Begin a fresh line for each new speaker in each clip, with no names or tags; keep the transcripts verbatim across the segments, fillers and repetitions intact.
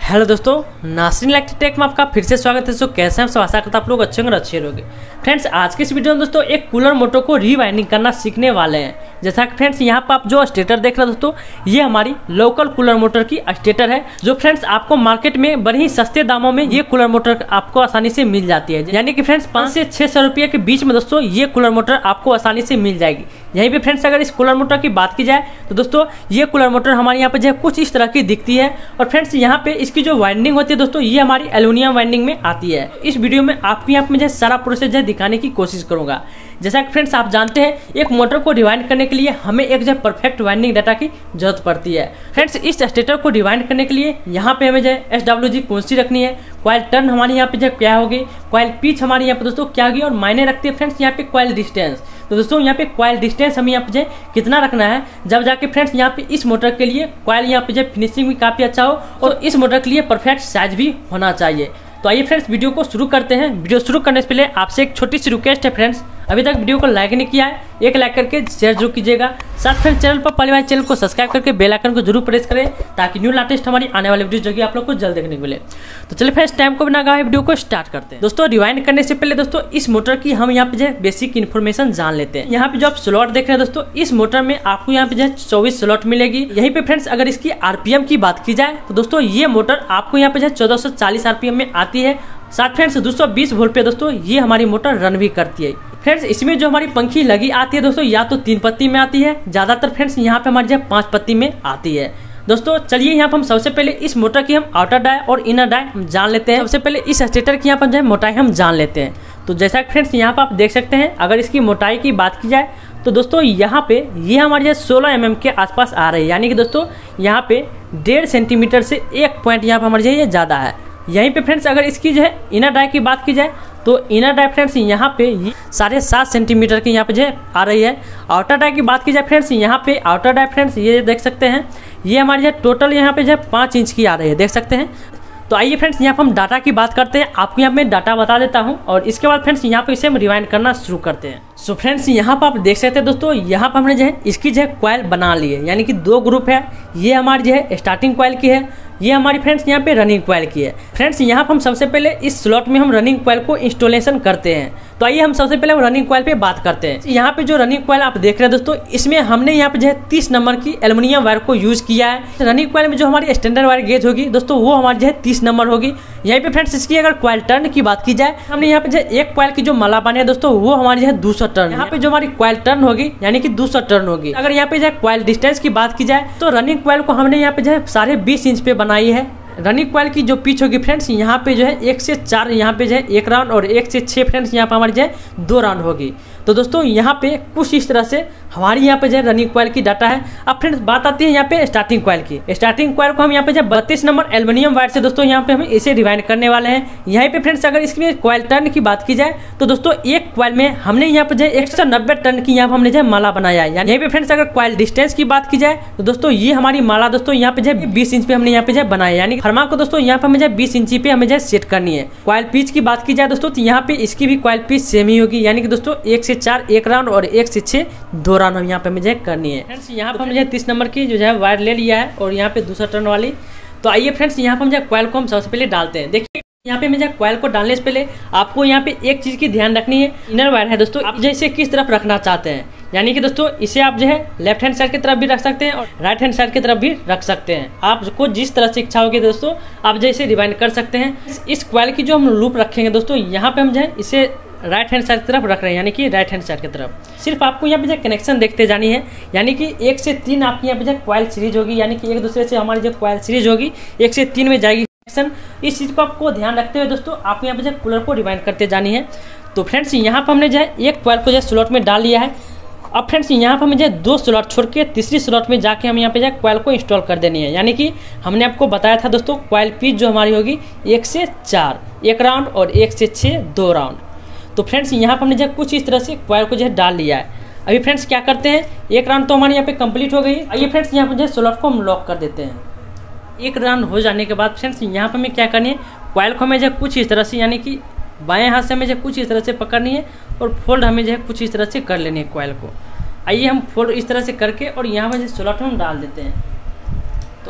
Hello दोस्तों, Nasreen electric take में आपका फिर से स्वागत है। दोस्तों कैसे हैं आप सब, आशा करता आप लोग अच्छे होंगे, अच्छे रहोगे। फ्रेंड्स आज के इस वीडियो में दोस्तों एक कूलर मोटर को रीवाइंडिंग करना सीखने वाले हैं। जैसा कि फ्रेंड्स यहाँ पर आप जो स्टेटर देख रहे हैं दोस्तों, ये हमारी लोकल कूलर मोटर की स्टेटर है, जो फ्रेंड्स आपको मार्केट में बड़े ही सस्ते दामों में ये कूलर मोटर आपको आसानी से मिल जाती है। यानी कि फ्रेंड्स पाँच से छह सौ रुपये के बीच में दोस्तों ये कूलर मोटर आपको आसानी से मिल जाएगी। यहीं पे फ्रेंड्स अगर इस कूलर मोटर की बात की जाए तो दोस्तों ये कूलर मोटर हमारे यहाँ पे जो है कुछ इस तरह की दिखती है। और फ्रेंड्स यहाँ पे इसकी जो वाइंडिंग होती है दोस्तों, ये हमारी एल्युमिनियम वाइंडिंग में आती है। इस वीडियो में आपको यहाँ पे जो सारा प्रोसेस जो दिखाने की कोशिश करूंगा। जैसा कि फ्रेंड्स आप जानते हैं एक मोटर को रिवाइंड करने के लिए हमें एक जो परफेक्ट वाइंडिंग डाटा की जरूरत पड़ती है। फ्रेंड्स इस स्टेटर को रिवाइंड करने के लिए यहाँ पे हमें जो है एस डब्ल्यू जी कौन सी रखनी है, कॉइल टर्न हमारी यहाँ पे जो क्या होगी, कॉइल पिच हमारी यहाँ पे दोस्तों क्या होगी, और मायने रखती है फ्रेंड्स यहाँ पे कॉइल डिस्टेंस। तो दोस्तों यहाँ पे कॉइल डिस्टेंस हमें यहाँ पे जो कितना रखना है, जब जाके फ्रेंड्स यहाँ पे इस मोटर के लिए कॉइल यहाँ पे जो फिनिशिंग भी काफी अच्छा हो और इस मोटर के लिए परफेक्ट साइज भी होना चाहिए। तो आइए फ्रेंड्स वीडियो को शुरू करते हैं। वीडियो शुरू करने से पहले आपसे एक छोटी सी रिक्वेस्ट है फ्रेंड्स, अभी तक वीडियो को लाइक नहीं किया है, एक लाइक करके शेयर जरूर कीजिएगा। साथ फ्रेंड्स चैनल पर पहली बार चैनल को सब्सक्राइब करके बेल आइकन को जरूर प्रेस करें, ताकि न्यू लेटेस्ट हमारी आने वाली वीडियो जो कि आप लोग को जल्द देखने को मिले। तो चलिए फ्रेंड्स टाइम को बिना गवाए वीडियो को स्टार्ट करते हैं। दोस्तों रिवाइंड करने से पहले दोस्तों इस मोटर की हम यहाँ पे जो बेसिक इन्फॉर्मेशन जान लेते हैं। यहाँ पे जो आप स्लॉट देख रहे हैं दोस्तों, इस मोटर में आपको यहाँ पे जो चौबीस स्लॉट मिलेगी। यहीं पे फ्रेंड्स अगर इसकी आरपीएम की बात की जाए तो दोस्तों ये मोटर आपको यहाँ पे जो चौदह सौ चालीस आरपीएम में आती है। साथ फ्रेंड्स दो सौ बीस वोल्ट पे दोस्तों ये हमारी मोटर रन भी करती है। फ्रेंड्स इसमें जो हमारी पंखी लगी आती है दोस्तों, या तो तीन पत्ती में आती है, ज्यादातर फ्रेंड्स यहाँ पे हमारी जो पांच पत्ती में आती है। दोस्तों चलिए यहाँ पर हम सबसे पहले इस मोटर की हम आउटर डाई और इनर डाई हम जान लेते हैं। सबसे पहले इस स्टेटर की यहाँ पर जो है मोटाई हम जान लेते हैं। तो जैसा कि फ्रेंड्स यहाँ पर आप देख सकते हैं, अगर इसकी मोटाई की बात की जाए तो दोस्तों यहाँ पे ये हमारी जो सोलह एम एम के आसपास आ रही है। यानी कि दोस्तों यहाँ पे डेढ़ सेंटीमीटर से एक पॉइंट यहाँ पर हमारी जो ये ज़्यादा है। यहीं पे फ्रेंड्स अगर इसकी जो है इनर डाई की बात की जाए तो इनर डाई फ्रेंड्स यहाँ पे साढ़े सात सेंटीमीटर की यहाँ पे जो आ रही है। आउटर डाई की बात की जाए फ्रेंड्स, यहाँ पे आउटर डाई फ्रेंड्स ये देख सकते हैं, ये हमारी जो टोटल यहाँ पे जो पाँच इंच की आ रही है, देख सकते हैं। तो आइए फ्रेंड्स यहाँ पर हम डाटा की बात करते हैं। आपको यहाँ पे डाटा बता देता हूँ और इसके बाद फ्रेंड्स यहाँ पे इसे हम रिवाइंड करना शुरू करते हैं। सो so फ्रेंड्स यहाँ पर आप देख सकते हैं दोस्तों, यहाँ पर हमने जो है इसकी जो है कॉइल बना ली है। यानी कि दो ग्रुप है, ये हमारी जो है स्टार्टिंग कॉइल की है, ये हमारी फ्रेंड्स यहाँ पे रनिंग कॉइल की है। फ्रेंड्स यहाँ पर हम सबसे पहले इस स्लॉट में हम रनिंग कॉइल को इंस्टॉलेशन करते हैं। तो आइए हम सबसे पहले रनिंग कॉइल पे बात करते हैं। यहाँ पे जो रनिंग कॉइल आप देख रहे हैं दोस्तों, इसमें हमने यहाँ पे जो है तीस नंबर की एल्युमिनियम वायर को यूज किया है। रनिंग कॉइल में जो हमारी स्टैंडर्ड वायर गेज होगी दोस्तों, वो हमारी जो है तीस नंबर होगी। यहीं पे फ्रेंड्स इसकी अगर कॉइल टर्न की बात की जाए, हमने यहाँ पे जो एक कॉइल की जो मला बने दोस्तों, वो हमारी जो है दो सौ टर्न। यहाँ पे जो हमारी कॉइल टर्न होगी यानी कि दो सौ टर्न होगी। अगर यहाँ पे जो है कॉइल डिस्टेंस की बात की जाए तो रनिंग कॉइल को हमने यहाँ पे जो है साढ़े बीस इंच पे बनाई है। रनिंग कॉइल की जो पिच होगी फ्रेंड्स, यहाँ पे जो है एक से चार यहाँ पे जो है एक राउंड और एक से छः फ्रेंड्स यहाँ पे हमारी जो है दो राउंड होगी। तो दोस्तों यहाँ पे कुछ इस तरह से हमारी यहाँ पे जो है रनिंग कॉइल की डाटा है। अब फ्रेंड्स बात आती है यहाँ पे स्टार्टिंग कॉइल की। स्टार्टिंग कॉइल को हम यहाँ पे जो बत्तीस नंबर एल्युमिनियम वायर से दोस्तों यहाँ पे हम इसे रिवाइंड करने वाले हैं। यहाँ पे फ्रेंड्स अगर इसमें कॉइल टर्न की बात की जाए तो दोस्तों एक कॉइल में हमने यहाँ पे जो है एक सौ नब्बे टन की यहाँ पे हमने जो माला बनाया है। यहाँ पे फ्रेंड्स अगर कॉइल डिस्टेंस की बात की जाए तो दोस्तों ये हमारी माला दोस्तों यहाँ पे जो है बीस इंच पे हमने यहाँ पे जो बनाया है। यानी फरमा को दोस्तों यहाँ पे हमें जो बीस इंची पे हमें जो सेट करनी है। कॉइल पिच की बात की जाए दोस्तों, तो यहाँ पे इसकी भी कॉइल पिच सेम ही होगी। यानी कि दोस्तों एक से चार एक राउंड और एक से छः दो राउंड हम यहाँ पे मुझे करनी है। फ्रेंड्स यहाँ पे मुझे तीस नंबर की जो है वायर ले लिया है और यहाँ पे दूसरा टर्न वाली। तो आइए फ्रेंड्स यहाँ पे मुझे कॉइल को हम सबसे पहले डालते हैं। देखिए यहाँ पे मुझे कॉइल को डालने से पहले आपको यहाँ पे एक चीज की ध्यान रखनी है, इनर वायर है दोस्तों, आप जैसे किस तरफ रखना चाहते हैं। यानी कि दोस्तों इसे आप जो है लेफ्ट हैंड साइड की तरफ भी रख सकते हैं और राइट हैंड साइड की तरफ भी रख सकते हैं। आपको जिस तरह से इच्छा होगी दोस्तों आप जैसे रिवाइंड कर सकते हैं। इस कॉइल की जो हम लूप रखेंगे दोस्तों, यहाँ पे हम जो है इसे राइट हैंड साइड की तरफ रख रहे हैं, यानी कि राइट हैंड साइड की तरफ। सिर्फ आपको यहाँ पे जो कनेक्शन देखते जानी है। यानी कि एक से तीन आपकी यहाँ पे जो कॉइल सीरीज होगी, यानी कि एक दूसरे से हमारी जो कॉइल सीरीज होगी एक से तीन में जाएगी कनेक्शन। इस चीज को आपको ध्यान रखते हुए दोस्तों आपको यहाँ पे जो कूलर को रिवाइंड करते जानी है। तो फ्रेंड्स यहाँ पर हमने जो है एक कॉइल को जो स्लॉट में डाल लिया है। अब फ्रेंड्स यहाँ पर हमें जो दो स्लॉट छोड़ के तीसरी स्लॉट में जाके हम यहाँ पे जो कॉइल को इंस्टॉल कर देनी है। यानी कि हमने आपको बताया था दोस्तों कॉइल पिच जो हमारी होगी एक से चार एक राउंड और एक से छः दो राउंड। तो फ्रेंड्स यहाँ पर हमने जो कुछ इस तरह से कॉइल को जो है डाल लिया है। अभी फ्रेंड्स क्या करते हैं, एक राउंड तो हमारे यहाँ पे कंप्लीट हो गई। आइए फ्रेंड्स यहाँ पर जो स्लॉट को हम लॉक कर देते हैं। एक राउंड हो जाने के बाद फ्रेंड्स यहाँ पर हमें क्या करनी है, कॉइल को हमें जो कुछ इस तरह से यानी कि बाएं हाथ से हमें जो कुछ इस तरह से पकड़नी है और फोल्ड हमें जो है कुछ इस तरह से कर लेनी है कॉइल को। आइए हम फोल्ड इस तरह से करके और यहाँ पर जो स्लॉट हम डाल देते हैं। तो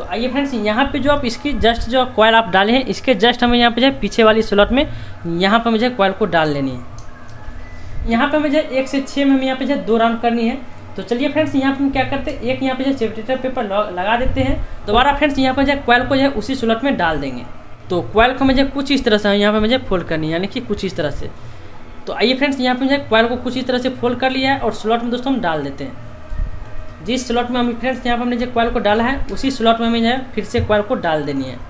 तो आइए फ्रेंड्स, यहाँ पे जो आप इसकी जस्ट जो कॉयल आप डाले हैं इसके जस्ट हमें यहाँ पे जो है पीछे वाली स्लॉट में यहाँ पे मुझे कॉयल को डाल लेनी है। यहाँ पे मुझे एक से छः में हमें यहाँ पे जो दो राउंड करनी है। तो चलिए फ्रेंड्स, यहाँ पे हम क्या करते हैं, एक यहाँ पे जो सेपरेटर पेपर लगा देते हैं। दोबारा फ्रेंड्स यहाँ पे जो कॉयल को जो है उसी स्लॉट में डाल देंगे। तो कॉयल को मुझे कुछ इस तरह से यहाँ पे मुझे फोल्ड करनी है, यानी कि कुछ इस तरह से। तो आइए फ्रेंड्स, यहाँ पे मुझे कॉयल को कुछ इस तरह से फोल्ड कर लिया है और स्लॉट में दोस्तों हम डाल देते हैं। जिस स्लॉट में हम फ्रेंड्स यहाँ पे हमने जो कॉयल को डाला है उसी स्लॉट में हमें जो है फिर से कॉयल को डाल देनी है।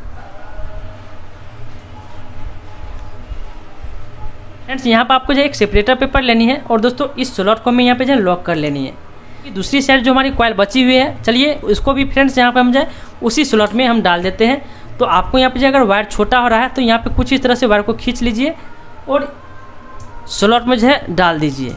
फ्रेंड्स यहाँ पे आपको जो एक सेपरेटर पेपर लेनी है और दोस्तों इस स्लॉट को हमें यहाँ पे जो लॉक कर लेनी है। दूसरी साइड जो हमारी कॉयल बची हुई है, चलिए उसको भी फ्रेंड्स यहाँ पे हम जो उसी स्लॉट में हम डाल देते हैं। तो आपको यहाँ पे जो अगर वायर छोटा हो रहा है तो यहाँ पे कुछ इस तरह से वायर को खींच लीजिए और स्लॉट में जो है डाल दीजिए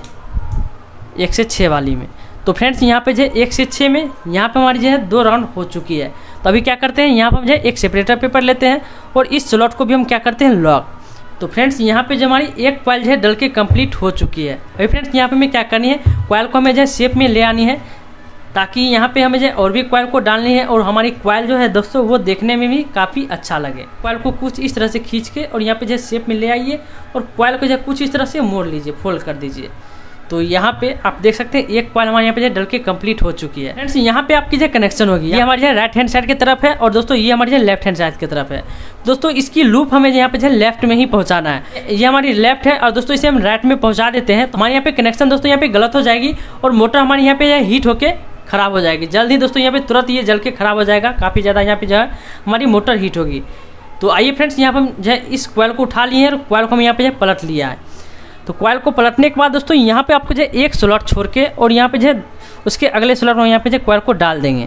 एक से छः वाली में। तो फ्रेंड्स यहाँ पे जो एक से छः में यहाँ पे हमारी जो है दो राउंड हो चुकी है। तो अभी क्या करते हैं, यहाँ पे हम जो है एक सेपरेटर पेपर लेते हैं और इस स्लॉट को भी हम क्या करते हैं लॉक। तो फ्रेंड्स यहाँ पे जो हमारी एक कॉयल जो है डल के कंप्लीट हो चुकी है। अभी फ्रेंड्स यहाँ पे हमें क्या करनी है, कॉयल को हमें जो है शेप में ले आनी है ताकि यहाँ पे हमें जो और भी कॉयल को डालनी है और हमारी कॉयल जो है दोस्तों वो देखने में भी काफ़ी अच्छा लगे। कॉयल को कुछ इस तरह से खींच के और यहाँ पे जो शेप में ले आइए और कॉयल को जो कुछ इस तरह से मोड़ लीजिए, फोल्ड कर दीजिए। तो यहाँ पे आप देख सकते हैं एक कॉयल हमारे यहाँ पे जो डल के कंप्लीट हो चुकी है। फ्रेंड्स यहाँ पे आपकी जो कनेक्शन होगी ये हमारी जो राइट हैंड साइड की तरफ है और दोस्तों ये हमारी जो लेफ्ट हैंड साइड की तरफ है। दोस्तों इसकी लूप हमें यहाँ पे जो लेफ्ट में ही पहुँचाना है। ये हमारी लेफ्ट है और दोस्तों इसे हम राइट में पहुँचा देते हैं तो हमारे यहाँ पे कनेक्शन दोस्तों यहाँ पे गलत हो जाएगी और मोटर हमारे यहाँ पे हीट होकर खराब हो जाएगी। जल्द ही दोस्तों यहाँ पे तुरंत ये जल के खराब हो जाएगा, काफ़ी ज़्यादा यहाँ पे जो है हमारी मोटर हीट होगी। तो आइए फ्रेंड्स, यहाँ पे हम जो है इस कॉयल को उठा लिए हैं और कॉयल को हम यहाँ पे जो पलट लिया है। तो कॉयल को पलटने के बाद दोस्तों यहाँ पे आपको जो एक स्लॉट छोड़ के और यहाँ पे जो उसके अगले स्लॉट में यहाँ पे जो कॉयल को डाल देंगे।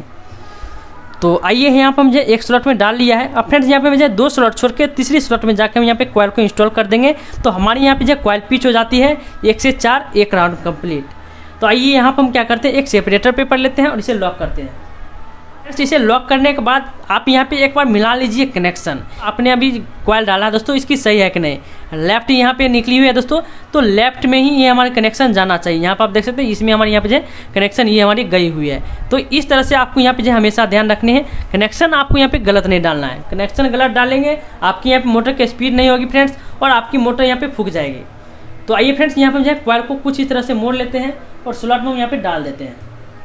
तो आइए यहाँ पे हम जो एक स्लॉट में डाल लिया है। अब फ्रेंड्स यहाँ पे मुझे दो स्लॉट छोड़ के तीसरी स्लॉट में जाकर हम यहाँ पे कॉयल को इंस्टॉल कर देंगे। तो हमारी यहाँ पे जो कॉयल पिच हो जाती है एक से चार, एक राउंड कंप्लीट। तो आइए यहाँ पर हम क्या करते हैं, एक सेपरेटर पेपर लेते हैं और इसे लॉक करते हैं। इसे लॉक करने के बाद आप यहाँ पे एक बार मिला लीजिए कनेक्शन। आपने अभी कॉयल डाला दोस्तों इसकी सही है कि नहीं, लेफ्ट यहाँ पे निकली हुई है दोस्तों, तो लेफ्ट में ही ये हमारे कनेक्शन जाना चाहिए। यहाँ पर आप देख सकते हैं इसमें हमारे यहाँ पे जो कनेक्शन ये हमारी गई हुई है। तो इस तरह से आपको यहाँ पे जो हमेशा ध्यान रखने हैं, कनेक्शन आपको यहाँ पे गलत नहीं डालना है। कनेक्शन गलत डालेंगे आपकी यहाँ पे मोटर की स्पीड नहीं होगी फ्रेंड्स और आपकी मोटर यहाँ पे फूक जाएगी। तो आइए फ्रेंड्स यहाँ पे जो है कॉयल को कुछ इस तरह से मोड़ लेते हैं और स्लॉट में यहाँ पे डाल देते हैं।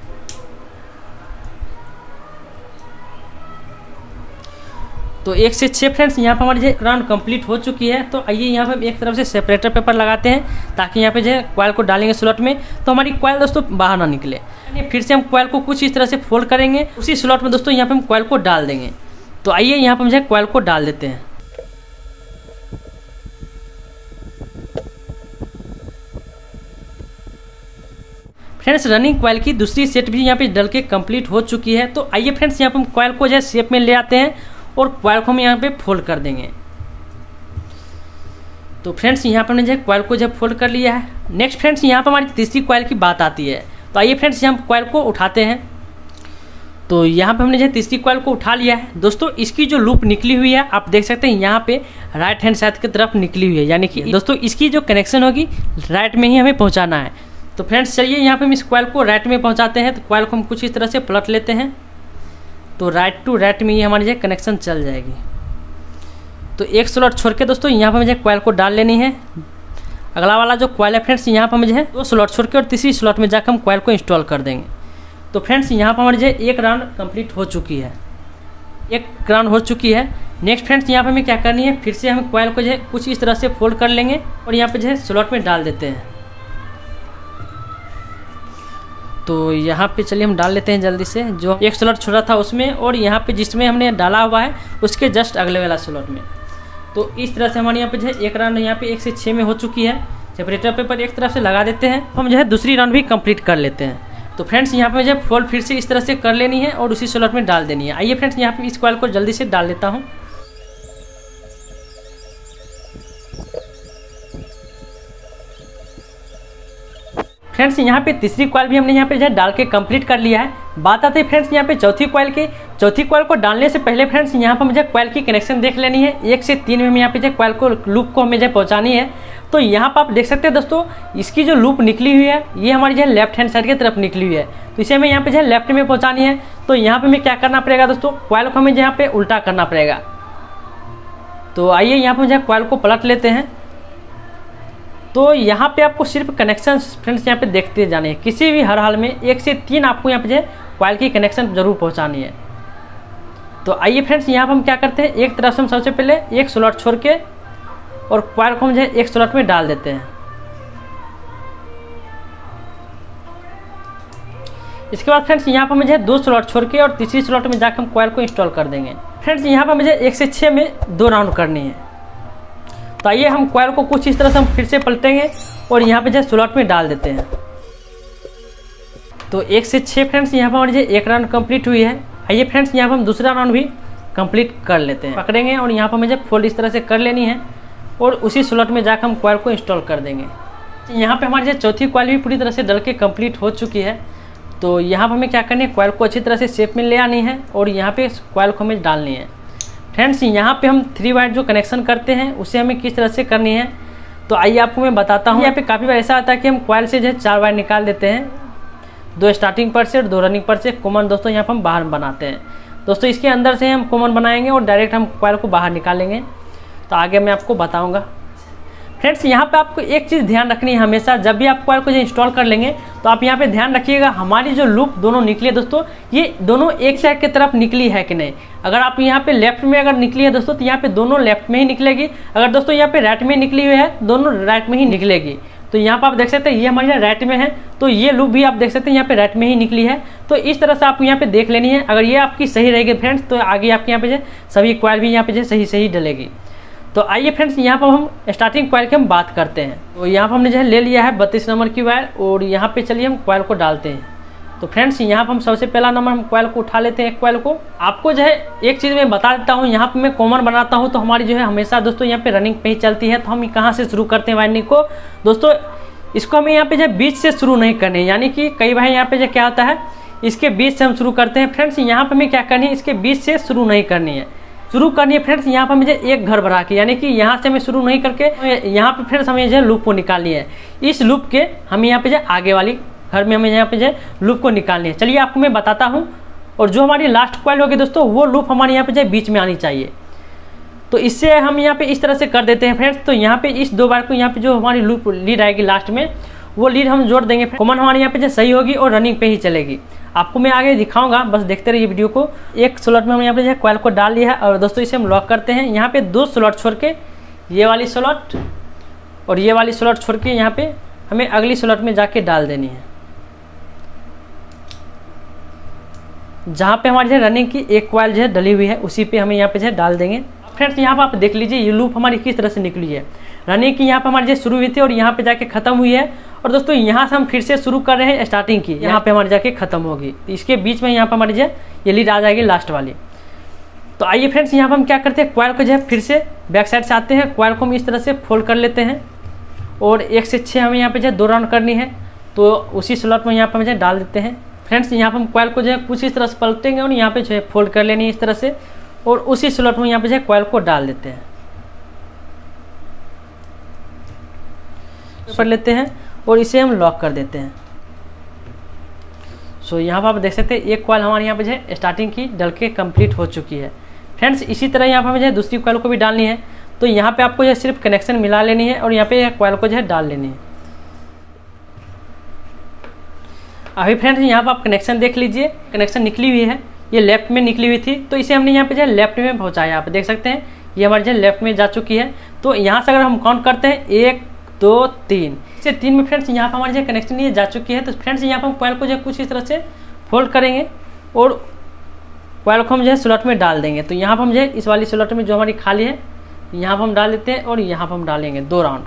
तो एक से छः फ्रेंड्स यहाँ पर हमारी जो राउंड कंप्लीट हो चुकी है। तो आइए यहाँ पे एक तरफ से सेपरेटर पेपर लगाते हैं ताकि यहाँ पे जो है कॉयल को डालेंगे स्लॉट में तो हमारी कॉयल दोस्तों बाहर ना निकले। फिर से हम कॉयल को कुछ इस तरह से फोल्ड करेंगे, उसी स्लॉट में दोस्तों यहाँ पे हम कॉयल को डाल देंगे। तो आइए यहाँ पर हम जो है कॉयल को डाल देते हैं। फ्रेंड्स रनिंग कॉयल की दूसरी सेट भी यहाँ पे डल के कंप्लीट हो चुकी है। तो आइए फ्रेंड्स यहाँ पे हम कॉयल को जो है शेप में ले आते हैं और कॉयल को हम यहाँ पे फोल्ड कर देंगे। तो फ्रेंड्स यहाँ पर हमने जो कॉयल को जब फोल्ड कर लिया है, नेक्स्ट फ्रेंड्स यहाँ पर हमारी तीसरी कॉयल की बात आती है। तो आइए फ्रेंड्स यहाँ कॉयल को उठाते हैं। तो यहाँ पे हमने जो तीसरी कॉयल को उठा लिया है। दोस्तों इसकी जो लूप निकली हुई है आप देख सकते हैं यहाँ पे राइट हैंड साइड की तरफ निकली हुई है, यानी कि दोस्तों इसकी जो कनेक्शन होगी राइट में ही हमें पहुँचाना है। तो फ्रेंड्स चलिए यहाँ पे हम इस कॉयल को राइट में पहुँचाते हैं। तो कॉयल को हम कुछ इस तरह से पलट लेते हैं तो राइट टू राइट में ही हमारी जो कनेक्शन चल जाएगी। तो एक स्लॉट छोड़ के दोस्तों यहाँ पर मुझे कॉयल को डाल लेनी है। अगला वाला जो कॉयल है फ्रेंड्स यहाँ पर मुझे दो स्लॉट छोड़ के और तीसरी स्लॉट में जाकर हम कॉयल को इंस्टॉल कर देंगे। तो फ्रेंड्स यहाँ पर हमारी जो एक राउंड कंप्लीट हो चुकी है, एक राउंड हो चुकी है। नेक्स्ट फ्रेंड्स यहाँ पर हमें क्या करनी है, फिर से हम कॉयल को जो है कुछ इस तरह से फोल्ड कर लेंगे और यहाँ पर जो है स्लॉट में डाल देते हैं। तो यहाँ पे चलिए हम डाल लेते हैं जल्दी से, जो एक स्लॉट छोड़ा था उसमें और यहाँ पे जिसमें हमने डाला हुआ है उसके जस्ट अगले वाला स्लॉट में। तो इस तरह से हमारे यहाँ पे जो है एक राउंड यहाँ पे एक से छः में हो चुकी है। सेपरेटर पेपर एक तरफ से लगा देते हैं, हम जो है दूसरी राउंड भी कंप्लीट कर लेते हैं। तो फ्रेंड्स यहाँ पे जो है फोल्ड फिर से इस तरह से कर लेनी है और उसी स्लॉट में डाल देनी है। आइए फ्रेंड्स यहाँ पे इस कॉयल को जल्दी से डाल लेता हूँ। फ्रेंड्स यहाँ पे तीसरी कॉयल भी हमने यहाँ पे जो है डाल के कंप्लीट कर लिया है। बात आती है फ्रेंड्स यहाँ पे चौथी कॉयल के। चौथी कॉयल को डालने से पहले फ्रेंड्स यहाँ पर मुझे कॉयल की कनेक्शन देख लेनी है। एक से तीन में हमें यहाँ पे जो कॉयल को लूप को हमें जो पहुँचानी है। तो यहाँ पर आप देख सकते हैं दोस्तों इसकी जो लूप निकली हुई है ये हमारी जो है लेफ्ट हैंड साइड की तरफ निकली हुई है। तो इसे हमें यहाँ पे जो है लेफ्ट में पहुँचानी है। तो यहाँ पे हमें क्या करना पड़ेगा दोस्तों, कॉइल को हमें यहाँ पे उल्टा करना पड़ेगा। तो आइए यहाँ पे जो है कॉइल को पलट लेते हैं। तो यहाँ पे आपको सिर्फ कनेक्शन फ्रेंड्स यहाँ पे देखते जाने हैं, किसी भी हर हाल में एक से तीन आपको यहाँ पे जो है कॉइल की कनेक्शन जरूर पहुँचानी है। तो आइए फ्रेंड्स यहाँ पर हम क्या करते हैं, एक तरफ से हम सबसे पहले एक स्लॉट छोड़ के और कॉइल को हम जो है एक स्लॉट में डाल देते हैं। इसके बाद फ्रेंड्स यहाँ पर मुझे दो स्लॉट छोड़ के और तीसरी स्लॉट में जाकर हम कॉइल को इंस्टॉल कर देंगे। फ्रेंड्स यहाँ पर मुझे एक से छः में दो राउंड करनी है। तो आइए हम कॉइल को कुछ इस तरह से हम फिर से पलटेंगे और यहाँ पे जो स्लॉट में डाल देते हैं। तो एक से छः फ्रेंड्स यहाँ पर मुझे एक राउंड कंप्लीट हुई है। आइए फ्रेंड्स यहाँ पर हम दूसरा राउंड भी कंप्लीट कर लेते हैं। पकड़ेंगे और यहाँ पर मुझे फोल्ड इस तरह से कर लेनी है और उसी स्लॉट में जाकर हम कॉइल को इंस्टॉल कर देंगे। यहाँ पे हमारी जो चौथी कॉइल भी पूरी तरह से डल के कंप्लीट हो चुकी है। तो यहाँ पर हमें क्या करनी है, कॉइल को अच्छी तरह से शेप में ले आनी है और यहाँ पे कॉइल को हमें डालनी है। फ्रेंड्स यहाँ पे हम थ्री वायर जो कनेक्शन करते हैं उसे हमें किस तरह से करनी है, तो आइए आपको मैं बताता हूँ। यहाँ पे काफ़ी बार ऐसा आता है कि हम कॉइल से जो है चार वायर निकाल देते हैं, दो स्टार्टिंग पर से और दो रनिंग पर से कॉमन दोस्तों यहाँ पर हम बाहर बनाते हैं। दोस्तों इसके अंदर से हम कॉमन बनाएंगे और डायरेक्ट हम कॉइल को बाहर निकालेंगे। तो आगे मैं आपको बताऊँगा। फ्रेंड्स यहाँ पे आपको एक चीज़ ध्यान रखनी है, हमेशा जब भी आप कॉइल को जो इंस्टॉल कर लेंगे तो आप यहाँ पे ध्यान रखिएगा हमारी जो लूप दोनों निकली है दोस्तों, ये दोनों एक साइड की तरफ निकली है कि नहीं। अगर आप यहाँ पे लेफ्ट में अगर निकली है दोस्तों तो यहाँ पे दोनों लेफ्ट में ही निकलेगी। अगर दोस्तों यहाँ पे राइट में निकली हुई है दोनों राइट में ही निकलेगी। तो यहाँ पर आप देख सकते हैं ये हमारे राइट में है, तो ये लूप भी आप देख सकते हैं यहाँ पे राइट में ही निकली है। तो इस तरह से आपको यहाँ पे देख लेनी है। अगर ये आपकी सही रहेगी फ्रेंड्स तो आगे आपके यहाँ पे जो सभी कॉइल भी यहाँ पे जो सही सही डलेगी। तो आइए फ्रेंड्स यहाँ पर हम स्टार्टिंग कॉइल की हम बात करते हैं। तो यहाँ पर हमने जो है ले लिया है बत्तीस नंबर की वायर और यहाँ पे चलिए हम कॉइल को डालते हैं। तो फ्रेंड्स यहाँ पर हम सबसे पहला नंबर हम कॉइल को उठा लेते हैं। एक कॉइल को आपको जो है एक चीज़ मैं बता देता हूँ, यहाँ पर मैं कॉमन बनाता हूँ तो हमारी जो है हमेशा दोस्तों यहाँ पे रनिंग पे ही चलती है। तो हम कहाँ से शुरू करते हैं वायरिंग को दोस्तों, इसको हमें यहाँ पे जो बीच से शुरू नहीं करनी, यानी कि कई बार यहाँ पे जो क्या होता है इसके बीच से हम शुरू करते हैं। फ्रेंड्स यहाँ पे हमें क्या करनी है, इसके बीच से शुरू नहीं करनी है, शुरू करनी है फ्रेंड्स यहाँ पर मुझे एक घर बढ़ा के, यानी कि यहाँ से हमें शुरू नहीं करके यहाँ पे फ्रेंड्स हमें जो है लूप को निकालनी है। इस लूप के हमें यहाँ पे जो आगे वाली घर में हमें यहाँ पे जो लूप को निकालनी है। चलिए आपको मैं बताता हूँ। और जो हमारी लास्ट कॉइल होगी दोस्तों वो लूप हमारे यहाँ पे जो बीच में आनी चाहिए। तो इससे हम यहाँ पे इस तरह से कर देते हैं फ्रेंड्स। तो यहाँ पे इस दो बार को यहाँ पे जो हमारी लूप लीड आएगी लास्ट में वो लीड हम जोड़ देंगे। कॉमन हमारे यहाँ पे जो सही होगी और रनिंग पे ही चलेगी। आपको मैं आगे दिखाऊंगा, बस देखते रहिए वीडियो को। एक स्लॉट में हम यहाँ पे जो कॉइल को डाल लिया है और दोस्तों इसे हम लॉक करते हैं। यहाँ पे दो स्लॉट छोड़ के ये वाली स्लॉट और ये वाली स्लॉट छोड़ के यहाँ पे हमें अगली स्लॉट में जाके डाल देनी है, जहाँ पे हमारी जो रनिंग की एक कॉइल जो है डली हुई है उसी पे हमें यहाँ पे जो है डाल देंगे। फ्रेंड्स यहाँ पे आप देख लीजिए ये लूप हमारी किस तरह से निकली है। रनिंग की यहाँ पे हमारी जो शुरू हुई थी और यहाँ पे जाके खत्म हुई है। और दोस्तों यहाँ से हम फिर से शुरू कर रहे हैं स्टार्टिंग की, यहाँ पे हमारी जाके खत्म होगी। तो इसके बीच में यहाँ पे हमारी जो ये लीड आ जाएगी लास्ट वाली। तो आइए फ्रेंड्स यहाँ पे हम क्या करते हैं, कॉइल को जो है फिर से बैक साइड से आते हैं। कॉइल को हम इस तरह से फोल्ड कर लेते हैं और एक से छः हमें यहाँ पे जो है दो राउंड करनी है। तो उसी स्लॉट में यहाँ पे हम जो डाल देते हैं। फ्रेंड्स यहाँ पर हम कॉइल को जो है कुछ इस तरह से पलटेंगे और यहाँ पे जो है फोल्ड कर लेनी है इस तरह से और उसी स्लॉट में यहाँ पे जो है कॉइल को डाल देते हैं, कर लेते हैं और इसे हम लॉक कर देते हैं। सो यहाँ पर आप देख सकते हैं एक कॉइल हमारे यहाँ पे जो है स्टार्टिंग की डल के कंप्लीट हो चुकी है। फ्रेंड्स इसी तरह यहाँ पर हमें जो है दूसरी कॉइल को भी डालनी है। तो यहाँ पे आपको जो है सिर्फ कनेक्शन मिला लेनी है और यहाँ पे कॉइल को जो है डाल लेनी है। अभी फ्रेंड्स यहाँ पर आप कनेक्शन देख लीजिए, कनेक्शन निकली हुई है, ये लेफ्ट में निकली हुई थी तो इसे हमने यहाँ पे जो है लेफ्ट में पहुँचाया। आप देख सकते हैं ये हमारे जो लेफ्ट में जा चुकी है। तो यहाँ से अगर हम काउंट करते हैं एक दो तीन, इसे तीन में फ्रेंड्स यहाँ पर हमारी जो कनेक्शन ये जा चुकी है। तो फ्रेंड्स यहाँ पर हम कॉइल को जो है कुछ इस तरह से फोल्ड करेंगे और कॉइल को हम जो है स्लॉट में डाल देंगे। तो यहाँ पर हम जो है इस वाली स्लॉट में जो हमारी खाली है यहाँ पर हम डाल देते हैं और यहाँ पर हम डालेंगे दो राउंड।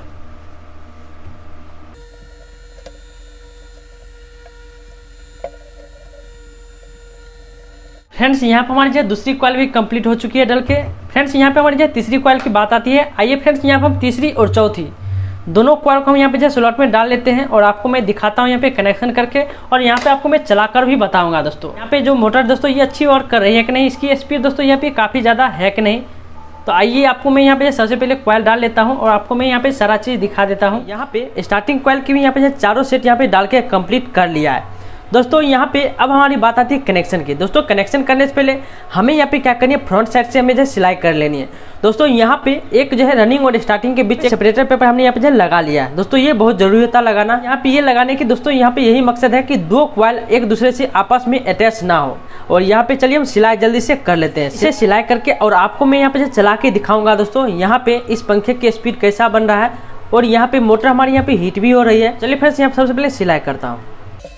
फ्रेंड्स यहाँ पर हमारी जो दूसरी कॉइल भी कंप्लीट हो चुकी है डल के। फ्रेंड्स यहाँ पे हमारी जो तीसरी कॉइल की बात आती है। आइए फ्रेंड्स यहाँ पर हम तीसरी और चौथी दोनों कॉइल को हम यहाँ पे जो स्लॉट में डाल लेते हैं और आपको मैं दिखाता हूँ यहाँ पे कनेक्शन करके और यहाँ पे आपको मैं चलाकर भी बताऊंगा दोस्तों। यहाँ पे जो मोटर दोस्तों ये अच्छी वर्क कर रही है कि नहीं, इसकी स्पीड दोस्तों यहाँ पे काफ़ी ज़्यादा है कि नहीं। तो आइए आपको मैं यहाँ पे सबसे पहले कॉइल डाल लेता हूँ और आपको मैं यहाँ पे सारा चीज़ दिखा देता हूँ। यहाँ पे स्टार्टिंग कॉइल की भी यहाँ पे चारों सेट यहाँ पे डाल के कंप्लीट कर लिया है। दोस्तों यहाँ पे अब हमारी बात आती है कनेक्शन की। दोस्तों कनेक्शन करने से पहले हमें यहाँ पे क्या करनी है, फ्रंट साइड से हमें जो सिलाई कर लेनी है। दोस्तों यहाँ पे एक जो है रनिंग और स्टार्टिंग के बीच सेपरेटर पेपर हमने यहाँ पे जो लगा लिया है। दोस्तों ये बहुत जरूरी होता है लगाना। यहाँ पे ये लगाने की दोस्तों यहाँ पे यही मकसद है कि दो क्वाइल एक दूसरे से आपस में अटैच ना हो। और यहाँ पे चलिए हम सिलाई जल्दी से कर लेते हैं। इसे सिलाई करके और आपको मैं यहाँ पे चला के दिखाऊंगा दोस्तों यहाँ पे इस पंखे की स्पीड कैसा बन रहा है और यहाँ पे मोटर हमारी यहाँ पे हीट भी हो रही है। चलिए फ्रेंड्स यहाँ सबसे पहले सिलाई करता हूँ।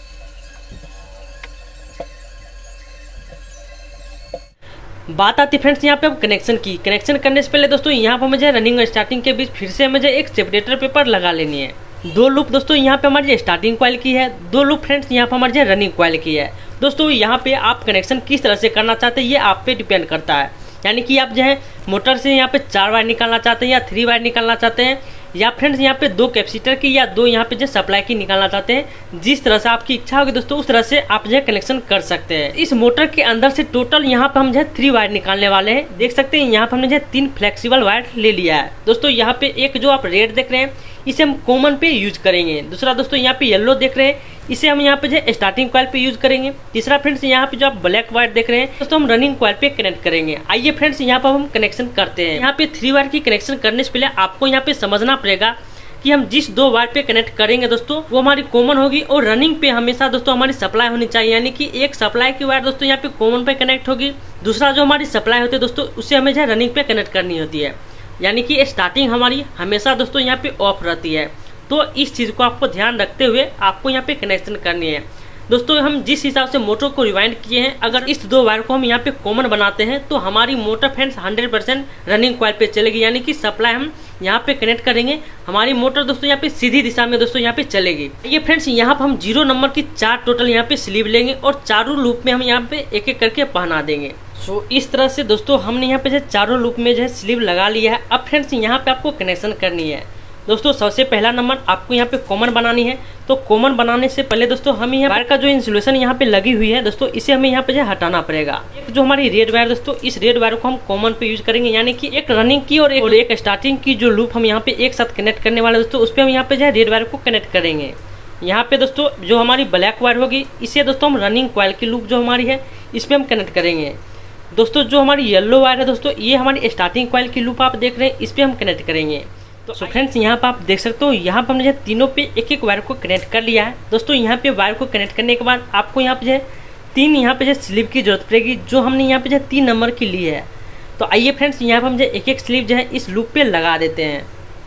बात आती है फ्रेंड्स यहाँ पे अब कनेक्शन की। कनेक्शन करने से पहले दोस्तों यहाँ पर मुझे रनिंग और स्टार्टिंग के बीच फिर से मुझे एक सेपरेटर पेपर लगा लेनी है। दो लूप दोस्तों यहाँ पे हमारी स्टार्टिंग कॉइल की है, दो लूप फ्रेंड्स यहाँ पे हमारी रनिंग कॉइल की है। दोस्तों यहाँ पे आप कनेक्शन किस तरह से करना चाहते हैं ये आप पे डिपेंड करता है। यानी कि आप जो है मोटर से यहाँ पे चार वायर निकालना चाहते हैं या थ्री वायर निकालना चाहते हैं, या फ्रेंड्स यहाँ पे दो कैपेसिटर की या दो यहाँ पे जो सप्लाई की निकालना चाहते हैं, जिस तरह से आपकी इच्छा होगी दोस्तों उस तरह से आप जो है कनेक्शन कर सकते हैं। इस मोटर के अंदर से टोटल यहाँ पे हम जो है थ्री वायर निकालने वाले हैं। देख सकते हैं यहाँ पे हमने जो है तीन फ्लेक्सिबल वायर ले लिया है। दोस्तों यहाँ पे एक जो आप रेड देख रहे हैं इसे हम कॉमन पे यूज करेंगे। दूसरा दोस्तों यहाँ पे येलो देख रहे हैं इसे हम यहाँ पे जो स्टार्टिंग कॉइल पे यूज करेंगे। तीसरा फ्रेंड्स यहाँ पे जो आप ब्लैक वायर देख रहे हैं दोस्तों हम रनिंग कॉइल पे कनेक्ट करेंगे। आइए फ्रेंड्स यहाँ पर हम कनेक्शन करते हैं। यहाँ पे थ्री वायर की कनेक्शन करने से पहले आपको यहाँ पे समझना पड़ेगा कि हम जिस दो वायर पे कनेक्ट करेंगे दोस्तों वो हमारी कॉमन होगी और रनिंग पे हमेशा दोस्तों हमारी सप्लाई होनी चाहिए। यानी कि एक सप्लाई की वायर दोस्तों यहाँ पे कॉमन पे कनेक्ट होगी, दूसरा जो हमारी सप्लाई होती है दोस्तों उसे हमें जो है रनिंग पे कनेक्ट करनी होती है। यानी कि स्टार्टिंग हमारी हमेशा दोस्तों यहाँ पे ऑफ रहती है। तो इस चीज को आपको ध्यान रखते हुए आपको यहाँ पे कनेक्शन करनी है। दोस्तों हम जिस हिसाब से मोटर को रिवाइंड किए हैं, अगर इस दो वायर को हम यहाँ पे कॉमन बनाते हैं तो हमारी motor friends hundred percent running coil पे चलेगी। यानी कि सप्लाई हम यहाँ पे कनेक्ट करेंगे, हमारी मोटर दोस्तों यहाँ पे सीधी दिशा में दोस्तों यहाँ पे चलेगी। ये फ्रेंड्स यहाँ पे हम जीरो नंबर की चार टोटल यहाँ पे स्लीव लेंगे और चारों लूप में हम यहाँ पे एक एक करके पहना देंगे। सो इस तरह से दोस्तों हमने यहाँ पे जो चारों लूप में जो है स्लीव लगा लिया है। अब फ्रेंड्स यहाँ पे आपको कनेक्शन करनी है। दोस्तों सबसे पहला नंबर आपको यहाँ पे कॉमन बनानी है। तो कॉमन बनाने से पहले दोस्तों हमें यहाँ वायर का जो इंसुलेशन यहाँ पे लगी हुई है दोस्तों इसे हमें यहाँ पे जो हटाना पड़ेगा। एक जो हमारी रेड वायर दोस्तों इस रेड वायर को हम कॉमन पे यूज करेंगे। यानी कि एक रनिंग की और एक, और एक स्टार्टिंग की जो लूप हम यहाँ पे एक साथ कनेक्ट करने वाले दोस्तों उस पर हम यहाँ पे जो है रेड वायर को कनेक्ट करेंगे। यहाँ पे दोस्तों जो हमारी ब्लैक वायर होगी इसे दोस्तों हम रनिंग कॉइल की लूप जो हमारी है इस पर हम कनेक्ट करेंगे। दोस्तों जो हमारी येलो वायर है दोस्तों ये हमारी स्टार्टिंग कॉइल की लूप आप देख रहे हैं इस पर हम कनेक्ट करेंगे। तो सो फ्रेंड्स यहाँ पे आप देख सकते हो यहाँ पे हमने तीनों पे एक एक वायर को कनेक्ट कर लिया है। दोस्तों यहाँ पे वायर को कनेक्ट करने के बाद आपको यहाँ पे जो है तीन यहाँ पे जो स्लीव की जरूरत पड़ेगी जो हमने यहाँ पे जो तीन नंबर की ली है। तो आइए फ्रेंड्स यहाँ पे हम जो एक एक स्लीव जो है इस लूप पे लगा देते हैं।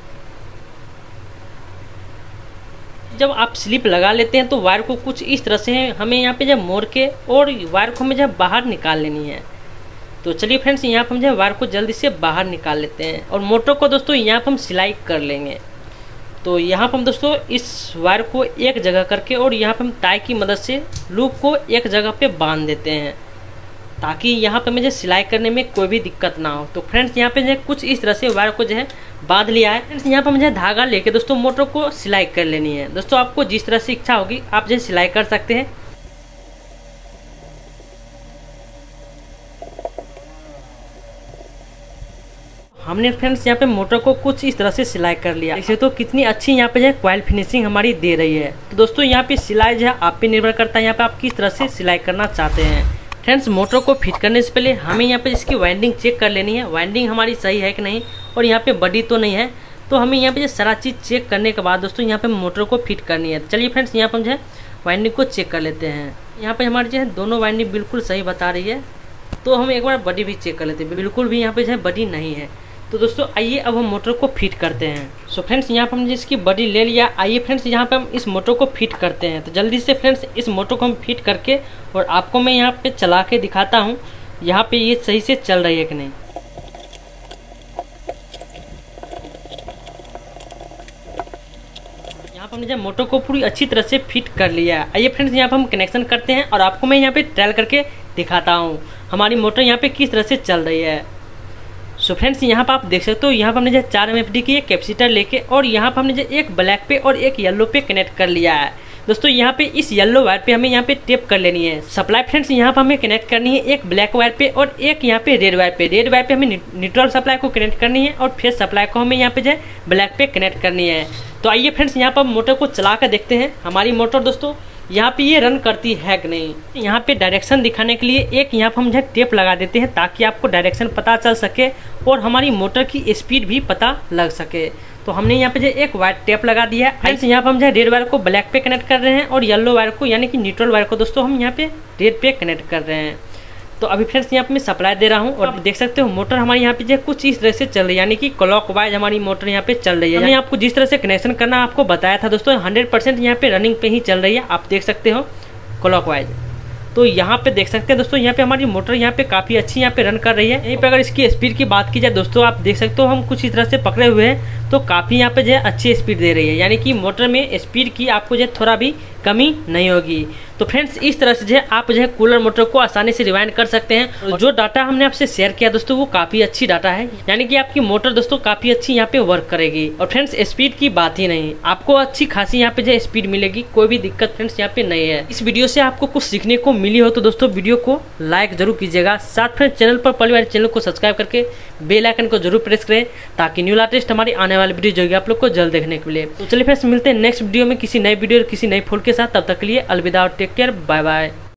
जब आप स्लिप लगा लेते हैं तो वायर को कुछ इस तरह से हमें यहाँ पे जब मोड़ के और वायर को हमें जब बाहर निकाल लेनी है। तो चलिए फ्रेंड्स यहाँ पर हम जो वायर को जल्दी से बाहर निकाल लेते हैं और मोटर को दोस्तों यहाँ पर हम सिलाई कर लेंगे। तो यहाँ पर हम दोस्तों इस वायर को एक जगह करके और यहाँ पर हम टाई की मदद से लूप को एक जगह पे बांध देते हैं ताकि यहाँ पे मुझे सिलाई करने में कोई भी दिक्कत ना हो। तो फ्रेंड्स यहाँ पे जो कुछ इस तरह से वायर को जो है बांध लिया है। फ्रेंड्स यहाँ पर मुझे धागा लेके दोस्तों मोटर को सिलाई कर लेनी है। दोस्तों आपको जिस तरह से इच्छा होगी आप जो सिलाई कर सकते हैं। हमने फ्रेंड्स यहाँ पे मोटर को कुछ इस तरह से सिलाई कर लिया। इसे तो कितनी अच्छी यहाँ पे जो है क्वाइल फिनिशिंग हमारी दे रही है। तो दोस्तों यहाँ पे सिलाई जो है आप पे निर्भर करता है यहाँ पे आप किस तरह से सिलाई करना चाहते हैं। फ्रेंड्स मोटर को फिट करने से पहले हमें यहाँ पे इसकी वाइंडिंग चेक कर लेनी है, वाइंडिंग हमारी सही है कि नहीं और यहाँ पे बड़ी तो नहीं है। तो हमें यहाँ पे सारा चीज़ चेक करने के बाद दोस्तों यहाँ पे मोटर को फिट करनी है। चलिए फ्रेंड्स यहाँ पर जो है वाइंडिंग को चेक कर लेते हैं। यहाँ पे हमारी जो है दोनों वाइंडिंग बिल्कुल सही बता रही है। तो हम एक बार बड़ी भी चेक कर लेते हैं, बिल्कुल भी यहाँ पे जो है बड़ी नहीं है। तो दोस्तों आइए अब हम मोटर को फिट करते हैं। सो फ्रेंड्स यहाँ पर हमने इसकी बॉडी ले लिया। आइए फ्रेंड्स यहाँ पे हम इस मोटर को फिट करते हैं। तो जल्दी से फ्रेंड्स इस मोटर को हम फिट करके और आपको मैं यहाँ पे चला के दिखाता हूँ यहाँ पे ये सही से चल रही है कि नहीं। यहाँ पर हमने जब मोटर को पूरी अच्छी तरह से फिट कर लिया है। आइए फ्रेंड्स यहाँ पर हम कनेक्शन करते हैं और आपको मैं यहाँ पे ट्रायल करके दिखाता हूँ हमारी मोटर यहाँ पे किस तरह से चल रही है। सो फ्रेंड्स यहाँ पर आप देख सकते हो यहाँ पर हमने जो चार एम एफ डी की एक कैपेसिटर लेके और यहाँ पर हमने जो एक ब्लैक पे और एक येलो पे कनेक्ट कर लिया है। दोस्तों यहाँ पे इस येलो वायर पे हमें यहाँ पे टेप कर लेनी है सप्लाई। फ्रेंड्स यहाँ पर हमें कनेक्ट करनी है एक ब्लैक वायर पे और एक यहाँ पे रेड वायर पे। रेड वायर पे हमें न्यूट्रल सप्लाई को कनेक्ट करनी है और फेस सप्लाई को हमें यहाँ पे जो है ब्लैक पे कनेक्ट करनी है। तो आइए फ्रेंड्स यहाँ पर मोटर को चला कर देखते हैं। हमारी मोटर दोस्तों यहाँ पे ये रन करती है कि नहीं। यहाँ पे डायरेक्शन दिखाने के लिए एक यहाँ पर हम जो टेप लगा देते हैं ताकि आपको डायरेक्शन पता चल सके और हमारी मोटर की स्पीड भी पता लग सके। तो हमने यहाँ पे जो एक वाइट टेप लगा दिया है। फ्रेंड्स यहाँ पे हम जो रेड वायर को ब्लैक पे कनेक्ट कर रहे हैं और येलो वायर को यानी कि न्यूट्रल वायर को दोस्तों हम यहाँ पे रेड पे कनेक्ट कर रहे हैं। तो अभी फ्रेंड्स यहाँ पे मैं सप्लाई दे रहा हूँ और आप देख सकते हो मोटर हमारी यहाँ पे जो कुछ इस तरह से चल रही है, यानी कि क्लॉक वाइज हमारी मोटर यहाँ पे चल रही है। मैंने आपको जिस तरह से कनेक्शन करना आपको बताया था दोस्तों, हंड्रेड परसेंट यहाँ पे रनिंग पे ही चल रही है। आप देख सकते हो क्लॉक वाइज। तो यहाँ पे देख सकते हैं दोस्तों, यहाँ पे हमारी मोटर यहाँ पे काफ़ी अच्छी यहाँ पे रन कर रही है। यहीं पे अगर इसकी स्पीड की बात की जाए दोस्तों, आप देख सकते हो हम कुछ इस तरह से पकड़े हुए हैं तो काफ़ी यहाँ पे जो है अच्छी स्पीड दे रही है, यानी कि मोटर में स्पीड की आपको जो है थोड़ा भी कमी नहीं होगी। तो फ्रेंड्स इस तरह से जो है आप जो है कूलर मोटर को आसानी से रिवाइंड कर सकते हैं। जो डाटा हमने आपसे शेयर किया दोस्तों वो काफ़ी अच्छी डाटा है, यानी कि आपकी मोटर दोस्तों काफ़ी अच्छी यहाँ पे वर्क करेगी। और फ्रेंड्स स्पीड की बात ही नहीं, आपको अच्छी खासी यहाँ पे जो स्पीड मिलेगी, कोई भी दिक्कत फ्रेंड्स यहाँ पे नहीं है। इस वीडियो से आपको कुछ सीखने को मिली हो तो दोस्तों वीडियो को लाइक जरूर कीजिएगा। साथ फ्रेंड्स चैनल पर पहली बार चैनल को सब्सक्राइब करके बेल आइकन को जरूर प्रेस करें ताकि न्यू लेटेस्ट हमारी आने वाली वीडियो जो है आप लोग को जल्द देखने के लिए। तो चलिए फ्रेंड्स मिलते हैं नेक्स्ट वीडियो में किसी नई वीडियो और किसी नई फोन के साथ। तब तक के लिए अलविदा और टेक केयर, बाय बाय।